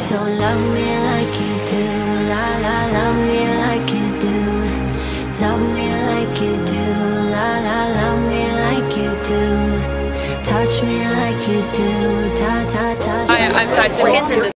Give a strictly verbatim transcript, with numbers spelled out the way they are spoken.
So love me like you do, la la, love me like you do. Love me like you do, la la, love me like you do. Touch me like you do, ta ta touch me. Hi, I'm Simpkins.